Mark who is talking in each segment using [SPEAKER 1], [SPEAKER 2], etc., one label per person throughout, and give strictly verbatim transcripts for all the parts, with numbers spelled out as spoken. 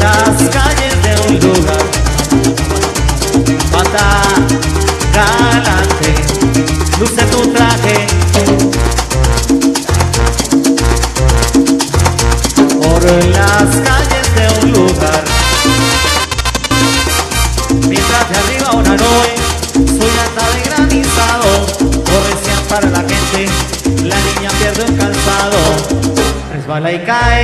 [SPEAKER 1] las calles de un lugar, bata galante, luce tu traje. Por las calles de un lugar, mientras de arriba una nube, soy lata de granizado, corre para la gente, la niña pierde el calzado, resbala y cae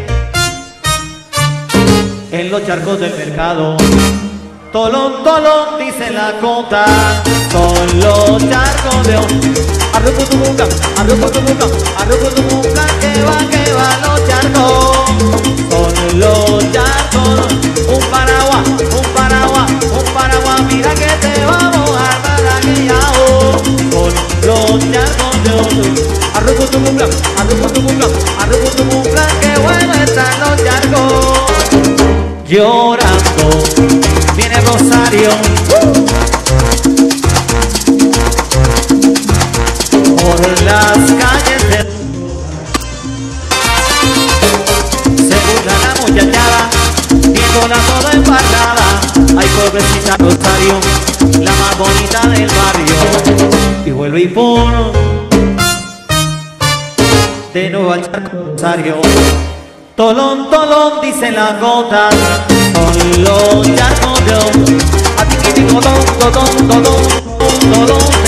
[SPEAKER 1] en los charcos del mercado. Tolón, tolón, dice la cota, son los charcos de un... Arruco tu boca, arruco tu boca, arruco tu boca, que va, que va los charcos. Son los charcos, un paraguas, un paraguas, un paraguas, mira que te va a mojar para que ya son los charcos de un... Arruco tu boca, arruco tu boca, arruco tu boca, que bueno están los charcos. Llorando viene Rosario, por las calles de... Se burla la muchachada, viéndola toda embarrada. Ay, pobrecita Rosario, la más bonita del barrio. Y vuelve y pon de nuevo al charco Rosario. Tolón, tolón, dice la gota, son los charcos de un... A ti que digo, tolón, tolón, tolón, tolón.